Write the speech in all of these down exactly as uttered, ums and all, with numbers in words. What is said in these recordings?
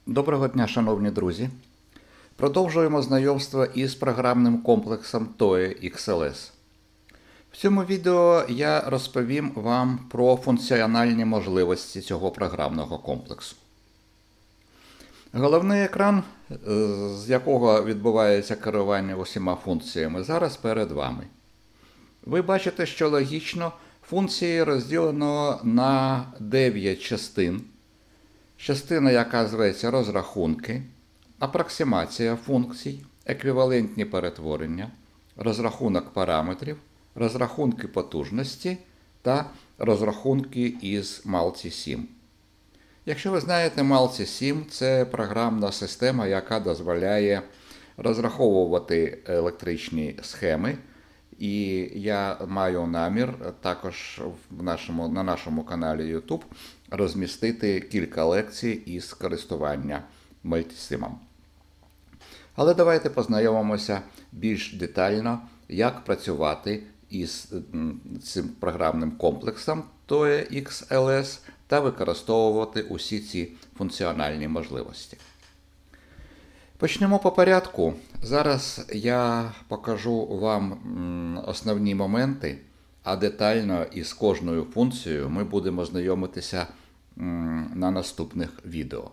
Доброго дня, шановні друзі! Продовжуємо знайомство із програмним комплексом тоє ікс ел ес. В цьому відео я розповім вам про функціональні можливості цього програмного комплексу. Головний екран, з якого відбувається керування усіма функціями, зараз перед вами. Ви бачите, що логічно функції розділено на дев'ять частин. Частина, яка зветься розрахунки, апроксимація функцій, еквівалентні перетворення, розрахунок параметрів, розрахунки потужності та розрахунки із Multisim. Якщо ви знаєте, Multisim – це програмна система, яка дозволяє розраховувати електричні схеми. І я маю намір також в нашому, на нашому каналі YouTube розмістити кілька лекцій із користування мультисимом. Але давайте познайомимося більш детально, як працювати із цим програмним комплексом тоє ікс ел ес та використовувати усі ці функціональні можливості. Почнемо по порядку. Зараз я покажу вам основні моменти, а детально із кожною функцією ми будемо знайомитися на наступних відео.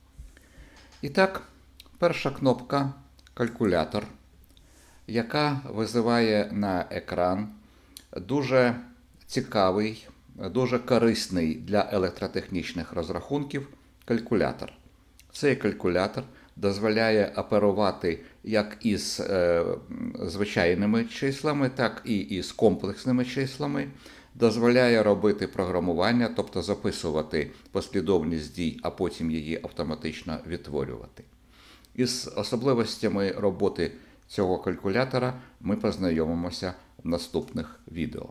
І так, перша кнопка «Калькулятор», яка визиває на екран дуже цікавий, дуже корисний для електротехнічних розрахунків калькулятор. Цей калькулятор дозволяє оперувати як із е, звичайними числами, так і із комплексними числами, дозволяє робити програмування, тобто записувати послідовність дій, а потім її автоматично відтворювати. Із особливостями роботи цього калькулятора ми познайомимося в наступних відео.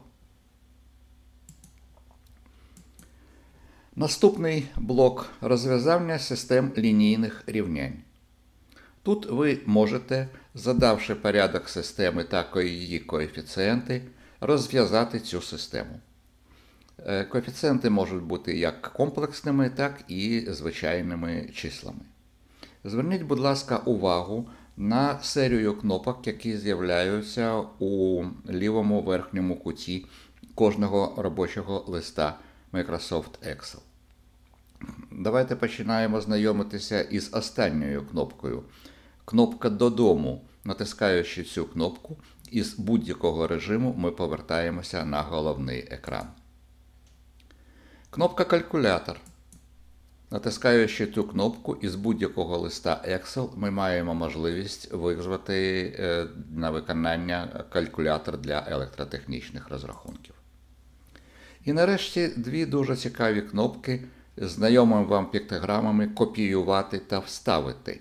Наступний блок – розв'язання систем лінійних рівнянь. Тут ви можете, задавши порядок системи та її коефіцієнти, розв'язати цю систему. Коефіцієнти можуть бути як комплексними, так і звичайними числами. Зверніть, будь ласка, увагу на серію кнопок, які з'являються у лівому верхньому куті кожного робочого листа Microsoft Excel. Давайте починаємо знайомитися із останньою кнопкою. Кнопка «Додому». Натискаючи цю кнопку, із будь-якого режиму ми повертаємося на головний екран. Кнопка «Калькулятор». Натискаючи цю кнопку, із будь-якого листа Excel ми маємо можливість визвати на виконання калькулятор для електротехнічних розрахунків. І нарешті дві дуже цікаві кнопки з знайомими вам піктограмами «Копіювати» та «Вставити».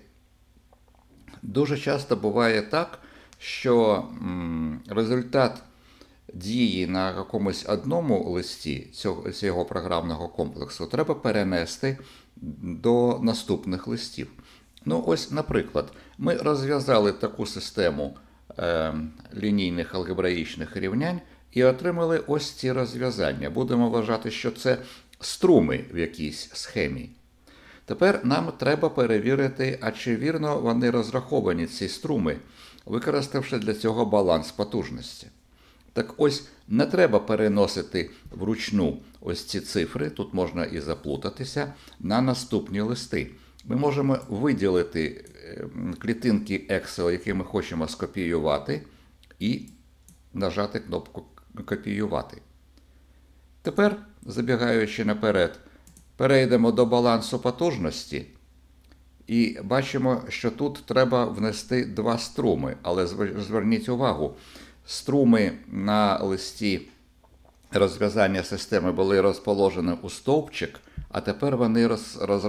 Дуже часто буває так, що м, результат дії на якомусь одному листі цього, цього програмного комплексу треба перенести до наступних листів. Ну ось, наприклад, ми розв'язали таку систему е, лінійних алгебраїчних рівнянь і отримали ось ці розв'язання. Будемо вважати, що це струми в якійсь схемі. Тепер нам треба перевірити, а чи вірно вони розраховані, ці струми, використавши для цього баланс потужності. Так ось, не треба переносити вручну ось ці цифри, тут можна і заплутатися, на наступні листи. Ми можемо виділити клітинки Excel, які ми хочемо скопіювати, і нажати кнопку «Копіювати». Тепер, забігаючи наперед, перейдемо до балансу потужності і бачимо, що тут треба внести два струми. Але зверніть увагу, струми на листі розв'язання системи були розположені у стовпчик, а тепер вони роз, роз,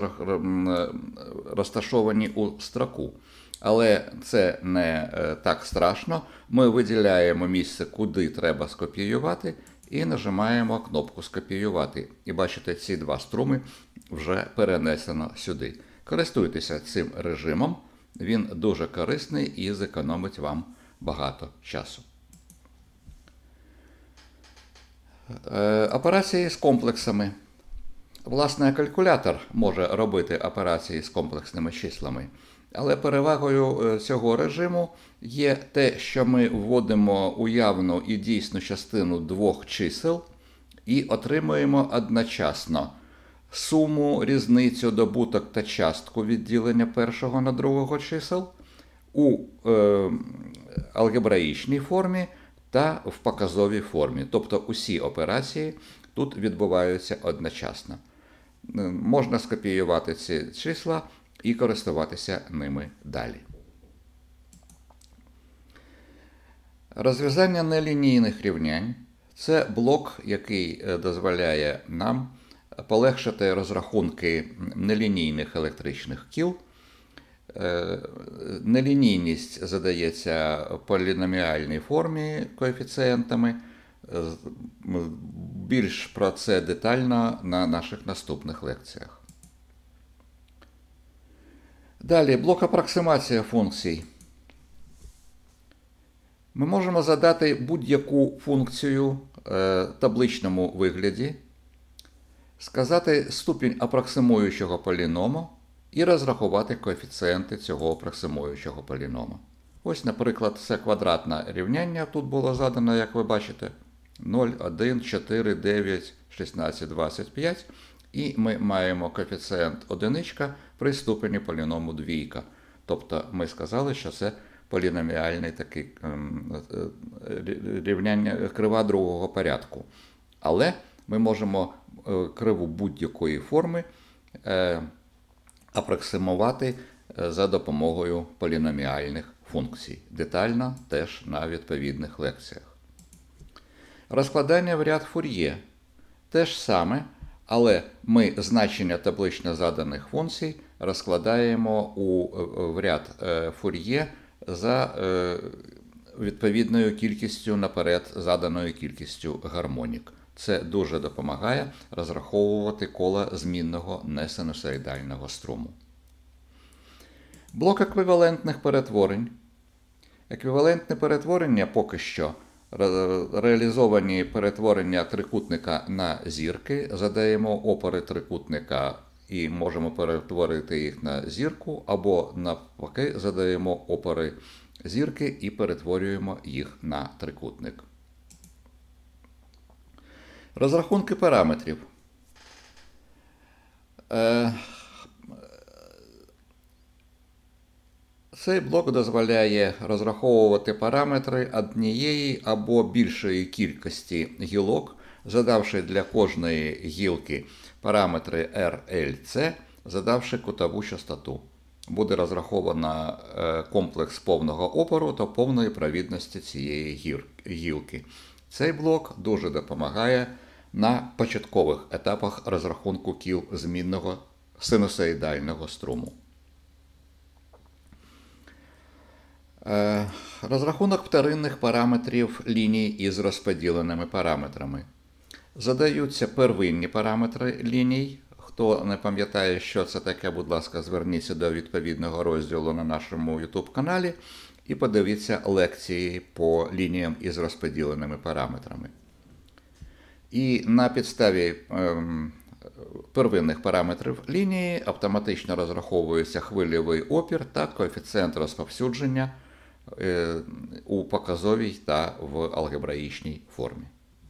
розташовані у строку. Але це не так страшно. Ми виділяємо місце, куди треба скопіювати, і нажимаємо кнопку «Скопіювати». І бачите, ці два струми вже перенесено сюди. Користуйтеся цим режимом, він дуже корисний і зекономить вам багато часу. Операції з комплексами. Власне, калькулятор може робити операції з комплексними числами, але перевагою цього режиму є те, що ми вводимо уявну і дійсну частину двох чисел і отримуємо одночасно суму, різницю, добуток та частку відділення першого на другого чисел у е, алгебраїчній формі та в показовій формі. Тобто усі операції тут відбуваються одночасно. Можна скопіювати ці числа і користуватися ними далі. Розв'язання нелінійних рівнянь – це блок, який дозволяє нам полегшити розрахунки нелінійних електричних кіл. Нелінійність задається в поліноміальній формі коефіцієнтами. Більш про це детально на наших наступних лекціях. Далі, блок апроксимація функцій. Ми можемо задати будь-яку функцію в табличному вигляді, сказати ступінь апроксимуючого поліному і розрахувати коефіцієнти цього апроксимуючого поліному. Ось, наприклад, це квадратне рівняння тут було задано, як ви бачите, нуль, один, чотири, дев'ять, шістнадцять, двадцять п'ять. І ми маємо коефіцієнт одиничка при ступені поліному двійка. Тобто ми сказали, що це поліноміальний такий рівняння, крива другого порядку. Але ми можемо криву будь-якої форми апроксимувати за допомогою поліноміальних функцій. Детально теж на відповідних лекціях. Розкладання в ряд Фур'є. Те ж саме, але ми значення таблично заданих функцій розкладаємо у, в ряд Фур'є за відповідною кількістю наперед заданою кількістю гармонік. Це дуже допомагає розраховувати коло змінного несинусоїдального струму. Блок еквівалентних перетворень. Еквівалентне перетворення поки що реалізовані перетворення трикутника на зірки. Задаємо опори трикутника і можемо перетворити їх на зірку, або навпаки задаємо опори зірки і перетворюємо їх на трикутник. Розрахунки параметрів. Цей блок дозволяє розраховувати параметри однієї або більшої кількості гілок, задавши для кожної гілки параметри R, L, C, задавши кутову частоту. Буде розраховано комплекс повного опору та повної провідності цієї гілки. Цей блок дуже допомагає на початкових етапах розрахунку кіл змінного синусоїдального струму. Розрахунок вторинних параметрів ліній із розподіленими параметрами. Задаються первинні параметри ліній. Хто не пам'ятає, що це таке, будь ласка, зверніться до відповідного розділу на нашому YouTube-каналі і подивіться лекції по лініям із розподіленими параметрами. І на підставі ем, первинних параметрів лінії автоматично розраховується хвильовий опір та коефіцієнт розповсюдження е, у показовій та в алгебраїчній формі.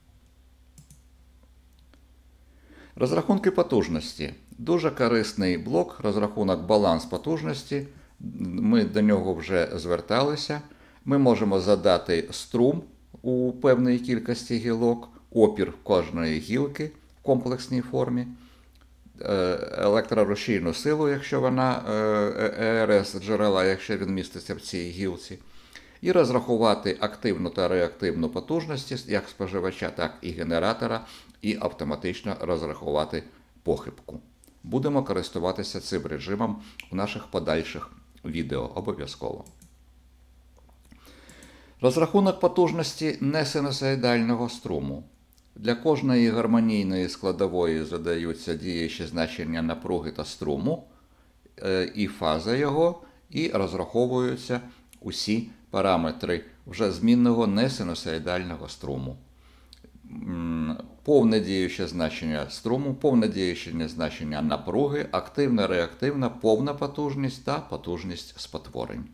Розрахунки потужності. Дуже корисний блок, розрахунок баланс потужності. Ми до нього вже зверталися. Ми можемо задати струм у певній кількості гілок, опір кожної гілки в комплексній формі, електрорушійну силу, якщо вона ЕРС джерела, якщо він міститься в цій гілці, і розрахувати активну та реактивну потужності як споживача, так і генератора, і автоматично розрахувати похибку. Будемо користуватися цим режимом в наших подальших відео обов'язково. Розрахунок потужності несинусоїдального струму. Для кожної гармонійної складової задаються діючі значення напруги та струму, і фаза його, і розраховуються усі параметри вже змінного несинусоїдального струму. повне діюче значення струму, повне діюче значення напруги, активна, реактивна, повна потужність та потужність спотворень.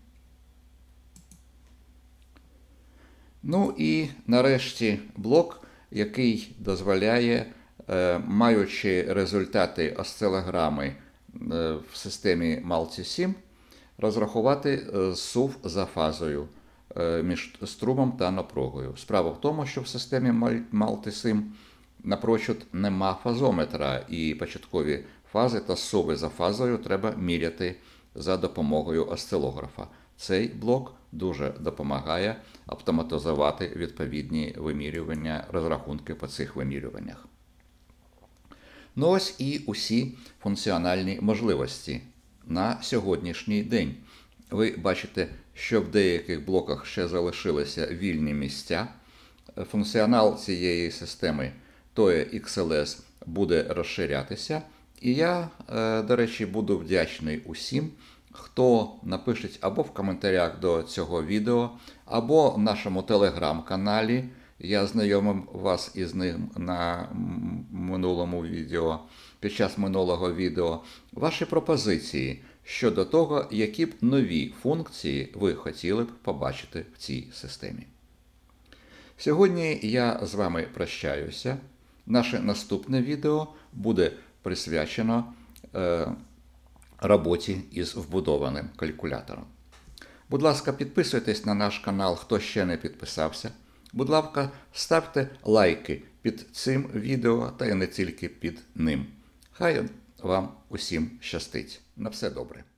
Ну і нарешті блок, який дозволяє, маючи результати осцилограми в системі Multisim, розрахувати сув за фазою між струмом та напругою. Справа в тому, що в системі Multisim напрочуд нема фазометра, і початкові фази та суви за фазою треба міряти за допомогою осцилографа. Цей блок дуже допомагає автоматизувати відповідні вимірювання, розрахунки по цих вимірюваннях. Ну ось і усі функціональні можливості на сьогоднішній день. Ви бачите, що в деяких блоках ще залишилися вільні місця. Функціонал цієї системи тое ікс ел ес буде розширятися. І я, до речі, буду вдячний усім, хто напише або в коментарях до цього відео, або в нашому телеграм-каналі. Я знайомив вас із ним на минулому відео, під час минулого відео, ваші пропозиції щодо того, які б нові функції ви хотіли б побачити в цій системі. Сьогодні я з вами прощаюся. Наше наступне відео буде присвячено е, роботі із вбудованим калькулятором. Будь ласка, підписуйтесь на наш канал, хто ще не підписався. Будь ласка, ставте лайки під цим відео та й не тільки під ним. Хай вам усім щастить. На все добре.